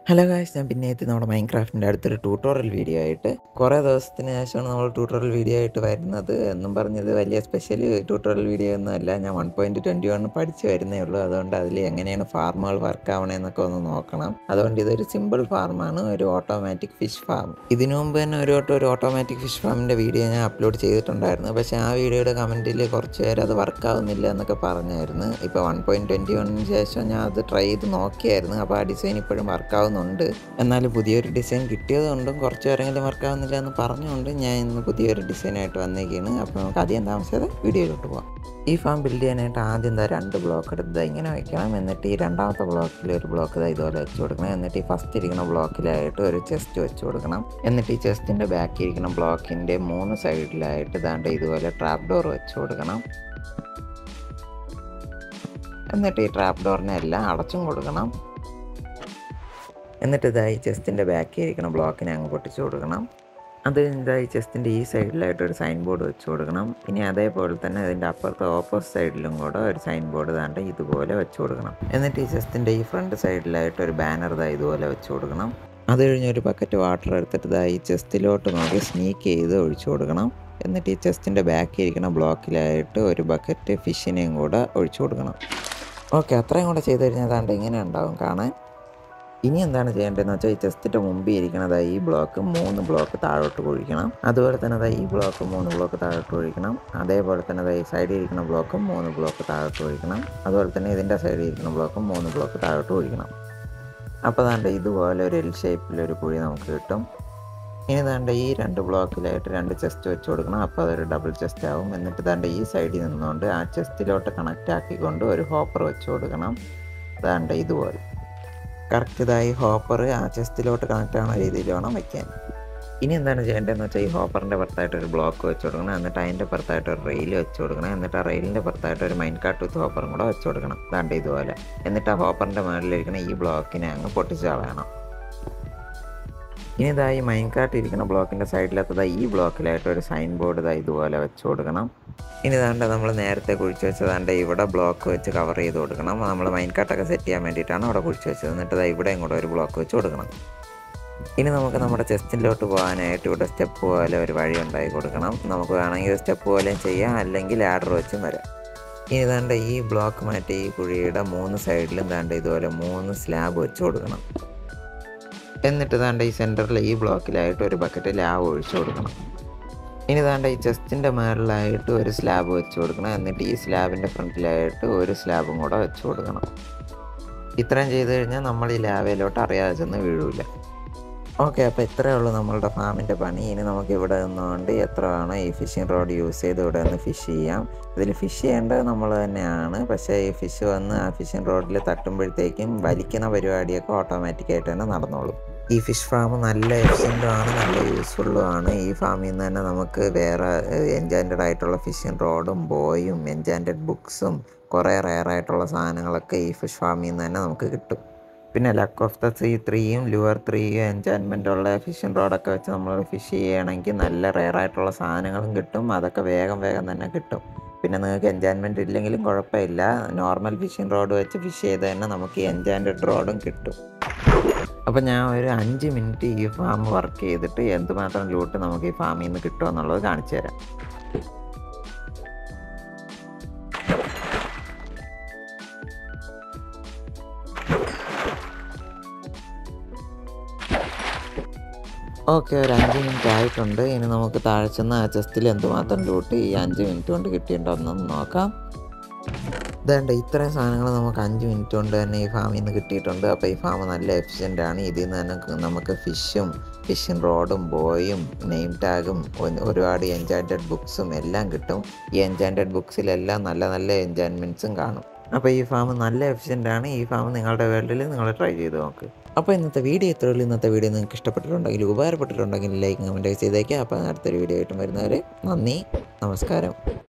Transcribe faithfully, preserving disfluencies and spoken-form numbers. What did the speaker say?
Hello guys, ഞാൻ പിന്നെ എത്തി നമ്മുടെ മൈൻക്രാഫ്റ്റിൻ്റെ അടുത്തൊരു ട്യൂട്ടോറിയൽ വീഡിയോ ആയിട്ട്. കുറേ ദിവസത്തിന് ശേഷമാണ് നമ്മൾ ട്യൂട്ടോറിയൽ വീഡിയോ ആയിട്ട് വരുന്നത്. എന്നും പറഞ്ഞത് വലിയ സ്പെഷ്യൽ ട്യൂട്ടോറിയൽ വീഡിയോ ഒന്നും അല്ല. ഞാൻ വൺ പോയിൻറ്റ് ട്വൻറ്റി വൺ പഠിച്ച് വരുന്നേ ഉള്ളൂ. അതുകൊണ്ട് അതിൽ എങ്ങനെയാണ് ഫാർമുകൾ വർക്ക് ആവണമെന്നൊക്കെ ഒന്ന് നോക്കണം. അതുകൊണ്ട് ഇതൊരു സിമ്പിൾ ഫാർമാണ്, ഒരു ഓട്ടോമാറ്റിക് ഫിഷ് ഫാം. ഇതിനു മുമ്പ് തന്നെ ഒരു വട്ടം ഒരു ഓട്ടോമാറ്റിക് ഫിഷ് ഫാമിൻ്റെ വീഡിയോ ഞാൻ അപ്ലോഡ് ചെയ്തിട്ടുണ്ടായിരുന്നു. പക്ഷേ ആ വീഡിയോയുടെ കമൻറ്റിൽ കുറച്ച് പേര് അത് വർക്ക് ആവുന്നില്ല എന്നൊക്കെ പറഞ്ഞായിരുന്നു. ഇപ്പോൾ വൺ പോയിൻറ്റ് ട്വൻറ്റി വണ്ണിന് ശേഷം ഞാൻ അത് ട്രൈ ചെയ്ത് നോക്കിയായിരുന്നു. അപ്പോൾ ആ ഡിസൈൻ ഇപ്പോഴും വർക്ക് ആവുന്നു ഉണ്ട്. എന്നാൽ പുതിയൊരു ഡിസൈൻ കിട്ടിയതുകൊണ്ടും കുറച്ച് പേരെങ്കിലും വർക്കാവുന്നില്ല എന്ന് പറഞ്ഞുകൊണ്ട് ഞാൻ ഇന്ന് പുതിയൊരു ഡിസൈനായിട്ട് വന്നേക്കാണ്. അപ്പോൾ നമുക്ക് അധികം താമസിയാതെ വീഡിയോയിലോട്ട് പോകാം. ഈ ഫാം ബിൽഡ് ചെയ്യാനായിട്ട് ആദ്യം എന്താ രണ്ട് ബ്ലോക്ക് എടുത്ത് ഇങ്ങനെ വയ്ക്കണം. എന്നിട്ട് ഈ രണ്ടാമത്തെ ബ്ലോക്കിൽ ഒരു ബ്ലോക്ക് ഇതുപോലെ വെച്ച് കൊടുക്കണം. എന്നിട്ട് ഈ ഫസ്റ്റ് ഇരിക്കുന്ന ബ്ലോക്കിലായിട്ട് ഒരു ചെസ്റ്റ് വെച്ച് കൊടുക്കണം. എന്നിട്ട് ഈ ചെസ്റ്റിൻ്റെ ബാക്കി ഇരിക്കുന്ന ബ്ലോക്കിൻ്റെ മൂന്ന് സൈഡിലായിട്ട് ഇതാണ്ട് ഇതുപോലെ ട്രാപ്പ് ഡോർ വെച്ച് കൊടുക്കണം. എന്നിട്ട് ഈ ട്രാപ്പ് ഡോറിനെ എല്ലാം അടച്ചും കൊടുക്കണം. എന്നിട്ട് ഇതായി ചെസ്റ്റിൻ്റെ ബാക്കിൽ ഇരിക്കുന്ന ബ്ലോക്കിനെ അങ്ങ് പൊട്ടിച്ചു കൊടുക്കണം. അത് ഇതായി ചെസ്റ്റിൻ്റെ ഈ സൈഡിലായിട്ട് ഒരു സൈൻ ബോർഡ് വെച്ച് കൊടുക്കണം. ഇനി അതേപോലെ തന്നെ അതിൻ്റെ അപ്പുറത്തെ ഓപ്പോസിറ്റ് സൈഡിലും കൂടെ ഒരു സൈൻ ബോർഡ് താണ്ട് ഇതുപോലെ വെച്ച് കൊടുക്കണം. എന്നിട്ട് ഈ ചെസ്റ്റിൻ്റെ ഈ ഫ്രണ്ട് സൈഡിലായിട്ട് ഒരു ബാനർ ഇതാ ഇതുപോലെ വെച്ച് കൊടുക്കണം. അത് കഴിഞ്ഞ് ഒരു ബക്കറ്റ് വാട്ടർ എടുത്തിട്ട് ഇതായി ചെസ്റ്റിലോട്ട് നോക്കി സ്നീക്ക് ചെയ്ത് ഒഴിച്ചു കൊടുക്കണം. എന്നിട്ട് ഈ ചെസ്റ്റിൻ്റെ ബാക്കിൽ ഇരിക്കുന്ന ബ്ലോക്കിലായിട്ട് ഒരു ബക്കറ്റ് ഫിഷിനെയും കൂടെ ഒഴിച്ചു കൊടുക്കണം. ഓക്കെ, അത്രയും കൂടെ ചെയ്ത് കഴിഞ്ഞാൽ അതാണ്ട് ഇങ്ങനെ ഉണ്ടാവും കാണാൻ. ഇനി എന്താണ് ചെയ്യേണ്ടതെന്ന് വെച്ചാൽ ഈ ചെസ്റ്റിൻ്റെ മുമ്പിൽ ഇരിക്കണത് ഈ ബ്ലോക്ക് മൂന്ന് ബ്ലോക്ക് താഴോട്ട് കുഴിക്കണം. അതുപോലെ തന്നെ അതായത് ഈ ബ്ലോക്ക് മൂന്ന് ബ്ലോക്ക് താഴോട്ട് കുഴിക്കണം. അതേപോലെ തന്നെ അതായത് ഈ സൈഡിൽ ഇരിക്കുന്ന ബ്ലോക്കും മൂന്ന് ബ്ലോക്ക് താഴോട്ട് കുഴിക്കണം. അതുപോലെ തന്നെ ഇതിൻ്റെ സൈഡിൽ ഇരിക്കുന്ന ബ്ലോക്കും മൂന്ന് ബ്ലോക്ക് താഴോട്ട് കുഴിക്കണം. അപ്പോൾ ദാണ്ട് ഇതുപോലെ ഒരു എൽ ഷേപ്പിലൊരു കുഴി നമുക്ക് കിട്ടും. ഇനി ദാണ്ട് ഈ രണ്ട് ബ്ലോക്കിലായിട്ട് രണ്ട് ചെസ്റ്റ് വെച്ച് കൊടുക്കണം. അപ്പോൾ അതൊരു ഡബിൾ ചെസ്റ്റ് ആവും. എന്നിട്ട് ദാണ്ട് ഈ സൈഡിൽ നിന്നുകൊണ്ട് ആ ചെസ്റ്റിലോട്ട് കണക്റ്റ് ആക്കിക്കൊണ്ട് ഒരു ഹോപ്പർ വെച്ച് കൊടുക്കണം. ദാണ്ട് ഇതുപോലെ കറക്റ്റ് ഇതായി ഹോപ്പർ ആ ചെസ്റ്റിലോട്ട് കണക്റ്റ് ആവുന്ന രീതിയിൽ വേണം വയ്ക്കാൻ. ഇനി എന്താണ് ചെയ്യേണ്ടതെന്ന് വെച്ചാൽ ഈ ഹോപ്പറിൻ്റെ പുറത്തായിട്ട് ഒരു ബ്ലോക്ക് വെച്ച് കൊടുക്കണം. എന്നിട്ട് അതിൻ്റെ പുറത്തായിട്ട് ഒരു റെയിൽ വെച്ച് കൊടുക്കണം. എന്നിട്ട് ആ റെയിലിൻ്റെ പുറത്തായിട്ട് ഒരു മൈൻ കാർട്ട് വിത്ത് ഹോപ്പറും കൂടെ വെച്ച് കൊടുക്കണം. ദാണ്ട് ഇതുപോലെ. എന്നിട്ട് ആ ഹോപ്പറിൻ്റെ മുകളിലിരിക്കുന്ന ഈ ബ്ലോക്കിനെ അങ്ങ് പൊട്ടിച്ച് കളയണം. ഇനി ഇതായി മൈൻ കാർട്ട് ഇരിക്കുന്ന ബ്ലോക്കിൻ്റെ സൈഡിലെത്തത് ഈ ബ്ലോക്കിലായിട്ട് ഒരു സൈൻ ബോർഡ് ഇതാ ഇതുപോലെ വെച്ച് കൊടുക്കണം. ഇനി ഇതാണ്ട് നമ്മൾ നേരത്തെ കുഴിച്ച് വെച്ചതാണ്ട് ഇവിടെ ബ്ലോക്ക് വെച്ച് കവർ ചെയ്ത് കൊടുക്കണം. നമ്മൾ മൈൻ കാർട്ടൊക്കെ സെറ്റ് ചെയ്യാൻ വേണ്ടിയിട്ടാണ് അവിടെ കുഴിച്ച് വെച്ചത്. എന്നിട്ട് ഇതാ ഇവിടെയും കൂടെ ഒരു ബ്ലോക്ക് വെച്ച് കൊടുക്കണം. ഇനി നമുക്ക് നമ്മുടെ ചെസ്റ്റിലോട്ട് പോകാനായിട്ട് ഇവിടെ സ്റ്റെപ്പ് പോലെ ഒരു വഴി ഉണ്ടാക്കി കൊടുക്കണം. നമുക്ക് വേണമെങ്കിൽ സ്റ്റെപ്പ് പോലെയും ചെയ്യാം, അല്ലെങ്കിൽ ലാഡർ വെച്ചും വരാം. ഇനി ഇതാണ്ട് ഈ ബ്ലോക്ക് മാറ്റി ഈ കുഴിയുടെ മൂന്ന് സൈഡിലും ഇതാണ്ട് ഇതുപോലെ മൂന്ന് സ്ലാബ് വെച്ച് കൊടുക്കണം. എന്നിട്ട് ഇതാണ്ട് ഈ സെൻറ്ററിൽ ഈ ബ്ലോക്കിലായിട്ട് ഒരു ബക്കറ്റ് ലാവ് ഒഴിച്ചു കൊടുക്കണം. ഇനി ഇതാണ്ട് ഈ ചെസ്റ്റിൻ്റെ മുകളിലായിട്ട് ഒരു സ്ലാബ് വെച്ച് കൊടുക്കണം. എന്നിട്ട് ഈ സ്ലാബിൻ്റെ ഫ്രണ്ടിലായിട്ട് ഒരു സ്ലാബും കൂടെ വെച്ച് കൊടുക്കണം. ഇത്രയും ചെയ്ത് കഴിഞ്ഞാൽ നമ്മൾ ഈ ലാവയിലോട്ട് അറിയാതെ ചെന്ന് വീഴില്ല. ഓക്കെ, അപ്പോൾ ഇത്രയേ ഉള്ളൂ നമ്മളുടെ ഫാമിൻ്റെ പണി. ഇനി നമുക്ക് ഇവിടെ നിന്നുകൊണ്ട് എത്ര വേണോ ഈ ഫിഷിംഗ് റോഡ് യൂസ് ചെയ്ത് ഇവിടെ നിന്ന് ഫിഷ് ചെയ്യാം. ഇതിൽ ഫിഷ് ചെയ്യേണ്ടത് നമ്മൾ തന്നെയാണ്. പക്ഷേ ഈ ഫിഷ് വന്ന് ആ ഫിഷിംഗ് റോഡിൽ തട്ടുമ്പോഴത്തേക്കും വലിക്കുന്ന പരിപാടിയൊക്കെ ഓട്ടോമാറ്റിക്കായിട്ട് തന്നെ നടന്നോളും. ഈ ഫിഷ് ഫാം നല്ല എഫിഷ്യൻറ്റും ആണ്, നല്ല യൂസ്ഫുള്ളും ആണ്. ഈ ഫാമിൽ നിന്ന് തന്നെ നമുക്ക് വേറെ എൻജാൻറ്റഡ് ആയിട്ടുള്ള ഫിഷിംഗ് റോഡും ബോയും എൻജാൻറ്റഡ് ബുക്സും കുറേ റെയറായിട്ടുള്ള സാധനങ്ങളൊക്കെ ഈ ഫിഷ് ഫാമിൽ നിന്ന് തന്നെ നമുക്ക് കിട്ടും. പിന്നെ ലക്ക് ഓഫ് ദ സീ ത്രീയും ലുവർ ത്രീയും എൻജാൻമെൻ്റ് ഉള്ള ഫിഷിംഗ് റോഡൊക്കെ വെച്ച് നമ്മൾ ഫിഷ് ചെയ്യുകയാണെങ്കിൽ നല്ല റെയറായിട്ടുള്ള സാധനങ്ങളും കിട്ടും. അതൊക്കെ വേഗം വേഗം തന്നെ കിട്ടും. പിന്നെ നിങ്ങൾക്ക് എൻജാൻമെൻറ്റ് ഇല്ലെങ്കിലും കുഴപ്പമില്ല, നോർമൽ ഫിഷിംഗ് റോഡ് വെച്ച് ഫിഷ് ചെയ്ത് തന്നെ നമുക്ക് ഈ എൻജാൻറ്റഡ് റോഡും കിട്ടും. അപ്പോൾ ഞാൻ ഒരു അഞ്ച് മിനിറ്റ് ഈ ഫാം വർക്ക് ചെയ്തിട്ട് എന്തുമാത്രം ലൂട്ട് നമുക്ക് ഈ ഫാമിൽ നിന്ന് കിട്ടുമെന്നുള്ളത് കാണിച്ചു തരാം. ഓക്കെ, ഒരു അഞ്ച് മിനിറ്റ് ആയിട്ടുണ്ട്. ഇനി നമുക്ക് താഴെ ചെന്ന് ആ ചെസ്റ്റിൽ എന്തുമാത്രം ലൂട്ട് ഈ അഞ്ച് മിനിറ്റ് കൊണ്ട് കിട്ടിയിട്ടുണ്ടെന്ന് നോക്കാം. ഇതേണ്ട ഇത്രയും സാധനങ്ങൾ നമുക്ക് അഞ്ച് മിനിറ്റ് കൊണ്ട് തന്നെ ഈ ഫാമിൽ നിന്ന് കിട്ടിയിട്ടുണ്ട്. അപ്പോൾ ഈ ഫാം നല്ല എഫിഷ്യൻ്റ് ആണ്. ഇതിൽ നിന്ന് തന്നെ നമുക്ക് ഫിഷും ഫിഷിംഗ് റോഡും ബോയും നെയിം ടാഗും ഒരുപാട് എൻജാൻറ്റഡ് ബുക്സും എല്ലാം കിട്ടും. ഈ എൻജാൻറ്റഡ് ബുക്സിലെല്ലാം നല്ല നല്ല എൻജാൻമെൻറ്റ്സും കാണും. അപ്പോൾ ഈ ഫാം നല്ല എഫിഷ്യൻ്റ് ആണ്. ഈ ഫാം നിങ്ങളുടെ വേൾഡിൽ നിങ്ങൾ ട്രൈ ചെയ്ത് നോക്ക്. അപ്പോൾ ഇന്നത്തെ വീഡിയോ ഇത്രയേ ഉള്ളൂ. ഇന്നത്തെ വീഡിയോ നിങ്ങൾക്ക് ഇഷ്ടപ്പെട്ടിട്ടുണ്ടെങ്കിൽ ഉപകാരപ്പെട്ടിട്ടുണ്ടെങ്കിൽ ലൈക്ക് കമൻറ്റ് ചെയ്തേക്കാം. അപ്പോൾ അടുത്തൊരു വീഡിയോ ആയിട്ടും വരുന്നവരെ നന്ദി, നമസ്കാരം.